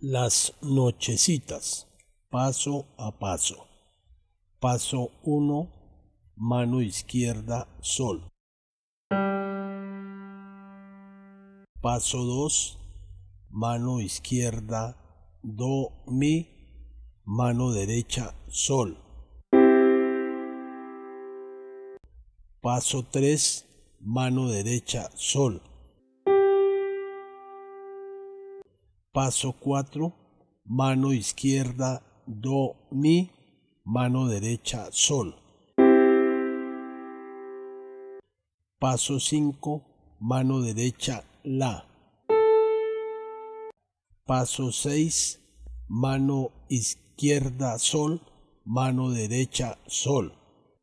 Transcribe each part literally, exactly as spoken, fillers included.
Las nochecitas, paso a paso. Paso uno, mano izquierda, sol. Paso dos, mano izquierda, do, mi, mano derecha, sol. Paso tres, mano derecha, sol. Paso cuatro, mano izquierda, do, mi, mano derecha, sol. Paso cinco, mano derecha, la. Paso seis, mano izquierda, sol, mano derecha, sol.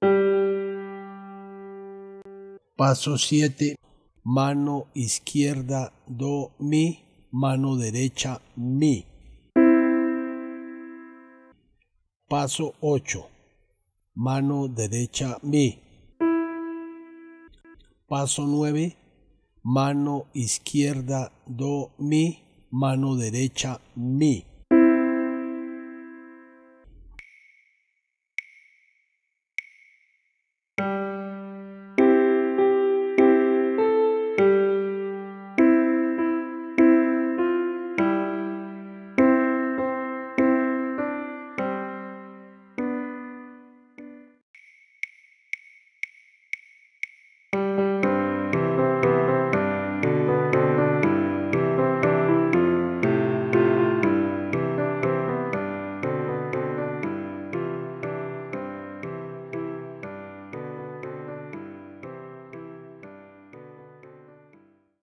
Paso siete, mano izquierda, do, mi, mano derecha, mi. Paso ocho, mano derecha, mi. Paso nueve, mano izquierda, do, mi, mano derecha, mi.